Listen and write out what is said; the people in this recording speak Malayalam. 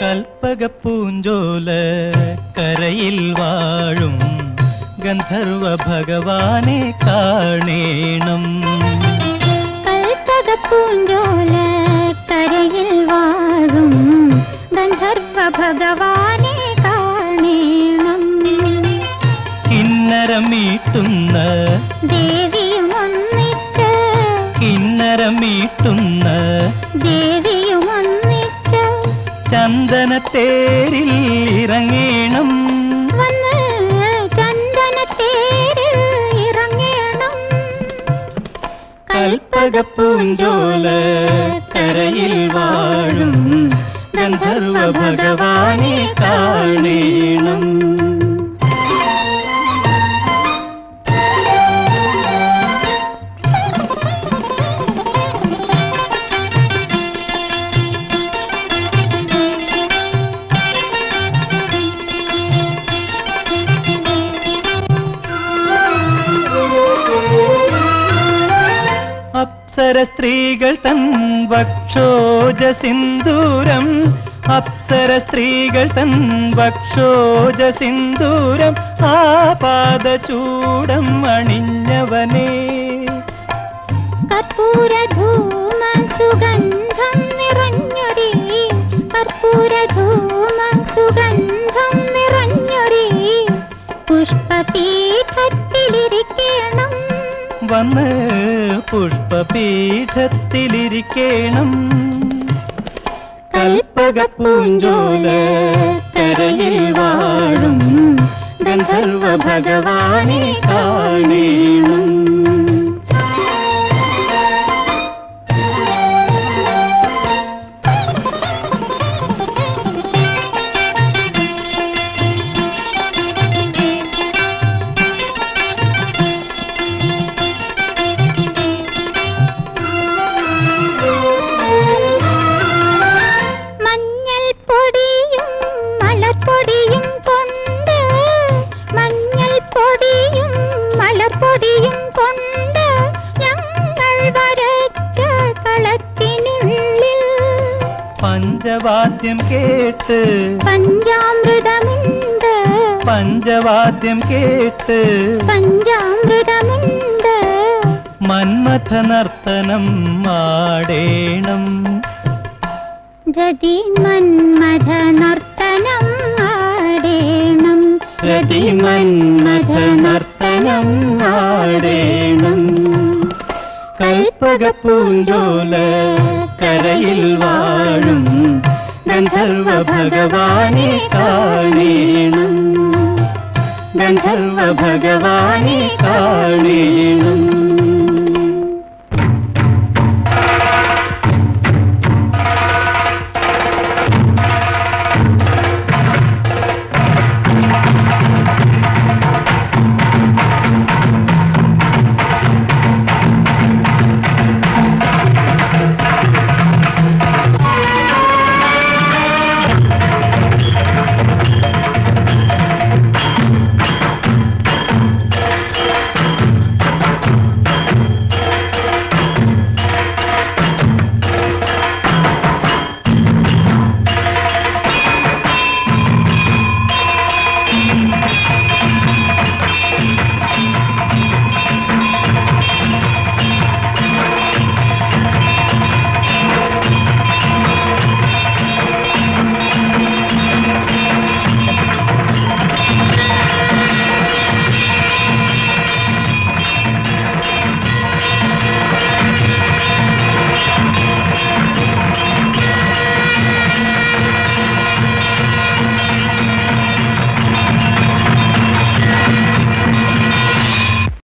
കൽപ്പകപ്പൂഞ്ചോല കരയിൽ വാഴും ഗന്ധർവ ഭഗവാനെ കാണേണം. കൽപ്പകപ്പൂഞ്ചോല കരയിൽ വാഴും ഗന്ധർവ ഭഗവാനെ കാണേണം. കിന്നരം മീട്ടുന്ന ദേവിയുമൊന്നിച്ച് കിന്നരം മീട്ടുന്ന ദേവിയുമൊന്നിച്ച് ചന്ദനത്തേരിൽ ഇറങ്ങേണം. വന്ന് ചന്ദനത്തേരിൽ ഇറങ്ങേണം. കൽപ്പകപ്പൂഞ്ചോല കരയിൽ വാഴും ഗന്ധർവ ഭഗവാനെ കാണേണം. അപ്സര സ്ത്രീകൾ തൻ വക്ഷോജ സിന്ദൂരം അപ്സര സ്ത്രീകൾ തൻ വക്ഷോജ സിന്ദൂരം ആപാദചൂടം അണിഞ്ഞവനേ. കർപ്പൂരധൂമ സുഗന്ധം നിറഞ്ഞൊരേ കർപ്പൂരധൂമ സുഗന്ധം നിറഞ്ഞൊരേ പുഷ്പപീഠത്തിലിരിക്കണം. വന്ന് പുഷ്പപീഠത്തിലിരിക്കണം. കൽപ്പകപ്പൂഞ്ചോല കരയിൽ വാഴും ഗന്ധർവ ഭഗവാനെ കാണേണം. പൊടിയും കൊണ്ട് ഞങ്ങൾ വരച്ച കളത്തിനുള്ളിൽ പഞ്ചവാദ്യം കേട്ട് പഞ്ചാമൃതമുണ്ട്. പഞ്ചവാദ്യം കേട്ട് പഞ്ചാമൃതമുണ്ട്. മന്മഥ നർത്തനം ആടേണം. രതി മന്മഥ നർത്തനം ആടേണം. രതി മന്മഥ നർത്തനം ആടേണം. കൽപ്പകപ്പൂഞ്ചോല കരയിൽ വാഴും ഗന്ധർവ ഭഗവാനെ കാണേണം. ഗന്ധർവ ഭഗവാനെ കാണേണം.